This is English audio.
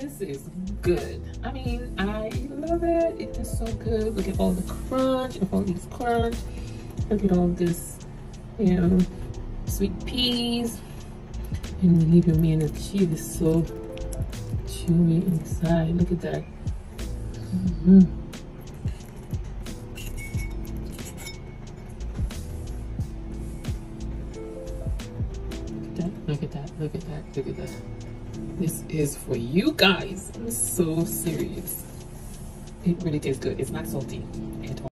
This is good. I mean, I love it. It is so good. Look at all the crunch, look at all these crunch. Look at all this, you know, sweet peas. And believe you me, and the cheese is so chewy inside. Look at that. Look at that, look at that, look at that. This is for you guys. I'm so serious. It really tastes good. It's not salty at all.